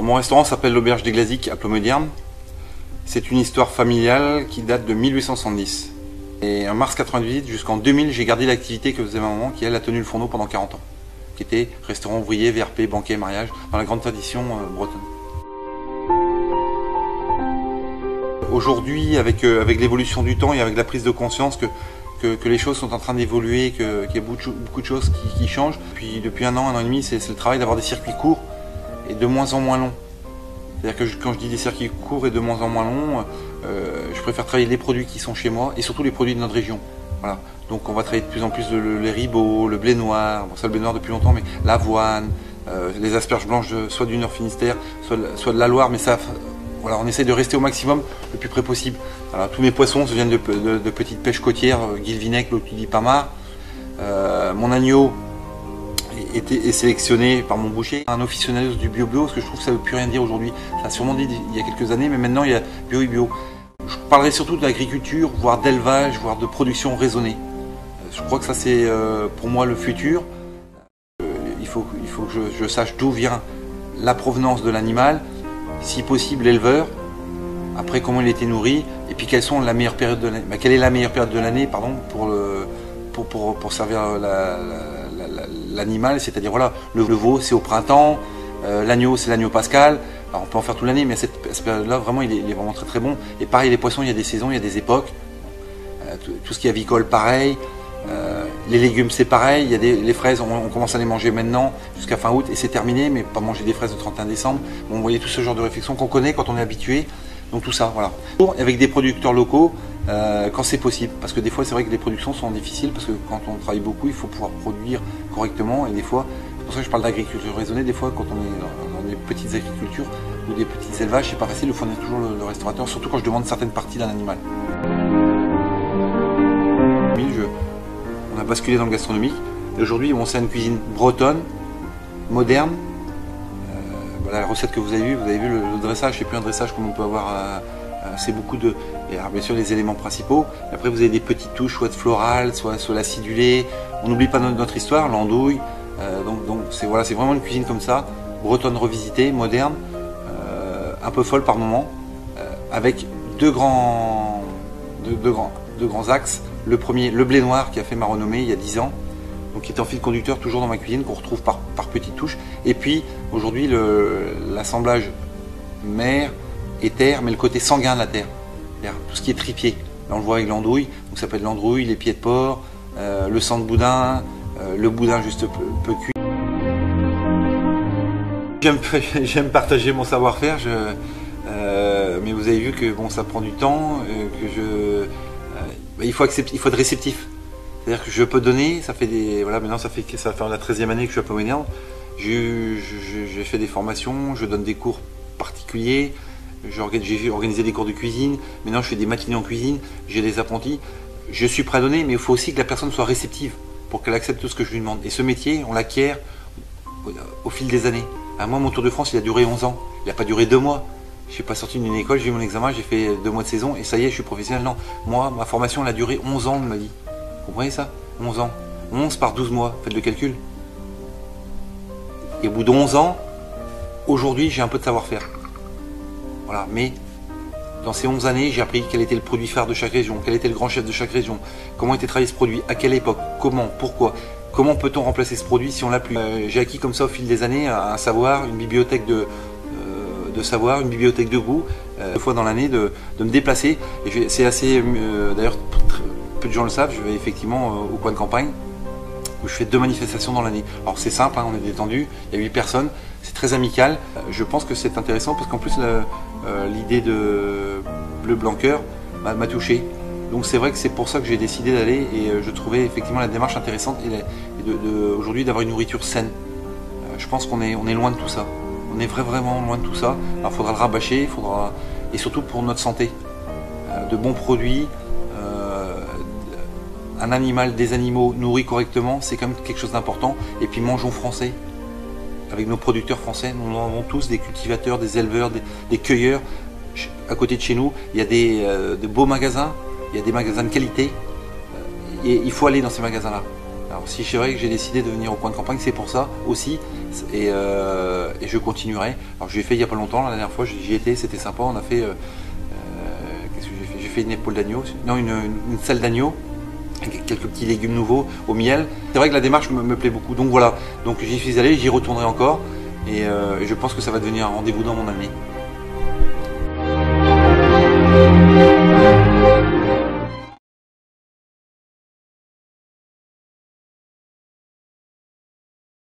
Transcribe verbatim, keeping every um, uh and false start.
Alors, mon restaurant s'appelle l'Auberge des Glaziques à Plomodiern. C'est une histoire familiale qui date de mille huit cent soixante-dix. Et en mars quatre-vingt-dix-huit jusqu'en deux mille, j'ai gardé l'activité que faisait ma maman, qui elle a tenu le fourneau pendant quarante ans, qui était restaurant ouvrier, V R P, banquet, mariage, dans la grande tradition euh, bretonne. Aujourd'hui, avec, euh, avec l'évolution du temps et avec la prise de conscience que, que, que les choses sont en train d'évoluer, qu'il y a beaucoup de, beaucoup de choses qui, qui changent, puis depuis un an, un an et demi, c'est le travail d'avoir des circuits courts et de moins en moins longs. C'est-à-dire que je, quand je dis des circuits courts et de moins en moins longs, euh, je préfère travailler les produits qui sont chez moi et surtout les produits de notre région. Voilà. Donc on va travailler de plus en plus le, les ribauds, le blé noir, bon ça le blé noir depuis longtemps, mais l'avoine, euh, les asperges blanches de, soit du Nord Finistère, soit, soit de la Loire, mais ça, voilà, on essaie de rester au maximum le plus près possible. Alors, tous mes poissons viennent de, de, de petites pêches côtières, Guilvinec, Loctudie, Pamar. Euh, mon agneau est, est sélectionné par mon boucher. Un officionaliste du bio-bio, parce que je trouve que ça ne veut plus rien dire aujourd'hui. Ça a sûrement dit il y a quelques années, mais maintenant il y a bio et bio. Je parlerai surtout de l'agriculture, voire d'élevage, voire de production raisonnée. Je crois que ça c'est euh, pour moi le futur. Euh, il, faut, il faut que je, je sache d'où vient la provenance de l'animal, si possible l'éleveur, après comment il a été nourri, et puis quelles sont la meilleure période de l'année. Ben, quelle est la meilleure période de l'année, pardon, pour, le, pour, pour, pour servir l'animal, la, la, c'est-à-dire voilà, le, le veau c'est au printemps, euh, l'agneau c'est l'agneau pascal. Alors, on peut en faire toute l'année, mais cette, cette période-là, vraiment, il est, il est vraiment très très bon. Et pareil, les poissons, il y a des saisons, il y a des époques. Euh, tout, tout ce qui est avicole, pareil. Euh, les légumes, c'est pareil. Il y a des, les fraises, on, on commence à les manger maintenant, jusqu'à fin août, et c'est terminé, mais pas manger des fraises le trente et un décembre. Bon, vous voyez tout ce genre de réflexion qu'on connaît quand on est habitué. Donc tout ça, voilà. Avec des producteurs locaux, euh, quand c'est possible. Parce que des fois, c'est vrai que les productions sont difficiles, parce que quand on travaille beaucoup, il faut pouvoir produire correctement. Et des fois, c'est pour ça que je parle d'agriculture raisonnée. Des fois, quand on est dans, dans des petites agricultures ou des petits élevages, c'est pas facile de fournir toujours le, le restaurateur, surtout quand je demande certaines parties d'un animal. Je, on a basculé dans le gastronomique. Et aujourd'hui, on sait une cuisine bretonne, moderne. Voilà la recette que vous avez vue, vous avez vu le, le dressage, c'est plus un dressage comme on peut avoir, euh, euh, c'est beaucoup de, et alors bien sûr les éléments principaux, et après vous avez des petites touches, soit de floral, soit, soit l'acidulé, on n'oublie pas notre, notre histoire, l'andouille, euh, donc donc c'est voilà, c'est vraiment une cuisine comme ça, bretonne revisitée, moderne, euh, un peu folle par moment, euh, avec deux grands, deux, deux, grands, deux grands axes. Le premier, le blé noir qui a fait ma renommée il y a dix ans, donc qui est en fil conducteur toujours dans ma cuisine, qu'on retrouve par, par petites touches. Et puis aujourd'hui l'assemblage mer et terre, mais le côté sanguin de la terre, tout ce qui est tripier. Là on le voit avec l'andouille, donc ça peut être l'andouille, les pieds de porc, euh, le sang de boudin, euh, le boudin juste peu, peu cuit. J'aime partager mon savoir-faire, euh, mais vous avez vu que bon, ça prend du temps, euh, que je, euh, bah, il faut accepter, il faut être réceptif. C'est-à-dire que je peux donner, ça fait des, voilà, maintenant ça fait, ça va faire la treizième année que je suis à Plomodiern. J'ai fait des formations, je donne des cours particuliers, j'ai organisé des cours de cuisine, maintenant je fais des matinées en cuisine, j'ai des apprentis. Je suis prêt à donner, mais il faut aussi que la personne soit réceptive pour qu'elle accepte tout ce que je lui demande. Et ce métier, on l'acquiert au, au fil des années. À moi, mon Tour de France, il a duré onze ans, il n'a pas duré deux mois. Je ne suis pas sorti d'une école, j'ai eu mon examen, j'ai fait deux mois de saison et ça y est, je suis professionnel. Non, moi, ma formation, elle a duré onze ans, on m'a dit. Vous comprenez ça? onze ans. onze par douze mois, faites le calcul. Et au bout de onze ans, aujourd'hui, j'ai un peu de savoir-faire. Voilà, mais dans ces onze années, j'ai appris quel était le produit phare de chaque région, quel était le grand chef de chaque région, comment était travaillé ce produit, à quelle époque, comment, pourquoi, comment peut-on remplacer ce produit si on l'a plus. Euh, j'ai acquis comme ça au fil des années un, un savoir, une bibliothèque de, euh, de savoir, une bibliothèque de goût, euh, deux fois dans l'année de, de me déplacer. Et c'est assez, euh, d'ailleurs, peu de gens le savent, je vais effectivement euh, au coin de campagne où je fais deux manifestations dans l'année. Alors c'est simple, hein, on est détendu, il y a huit personnes, c'est très amical. Euh, je pense que c'est intéressant parce qu'en plus euh, l'idée de Bleu Blanc Cœur m'a touché. Donc c'est vrai que c'est pour ça que j'ai décidé d'aller et euh, je trouvais effectivement la démarche intéressante et, et de, de, aujourd'hui d'avoir une nourriture saine. Euh, je pense qu'on est, on est loin de tout ça. On est vrai, vraiment loin de tout ça. Alors il faudra le rabâcher, il faudra, et surtout pour notre santé. Euh, de bons produits. Un animal, des animaux nourris correctement, c'est quand même quelque chose d'important. Et puis mangeons français, avec nos producteurs français. Nous en avons tous des cultivateurs, des éleveurs, des, des cueilleurs. À côté de chez nous, il y a des, euh, de beaux magasins, il y a des magasins de qualité. Et il faut aller dans ces magasins-là. Alors si c'est vrai que j'ai décidé de venir au coin de campagne, c'est pour ça aussi, et, euh, et je continuerai. Alors j'ai fait il n'y a pas longtemps, la dernière fois j'y étais, c'était sympa, on a fait, euh, euh, qu'est-ce que j'ai fait J'ai fait une épaule d'agneau, non une, une, une salle d'agneau, avec quelques petits légumes nouveaux au miel. C'est vrai que la démarche me, me plaît beaucoup, donc voilà, donc j'y suis allé, j'y retournerai encore, et, euh, et je pense que ça va devenir un rendez-vous dans mon année.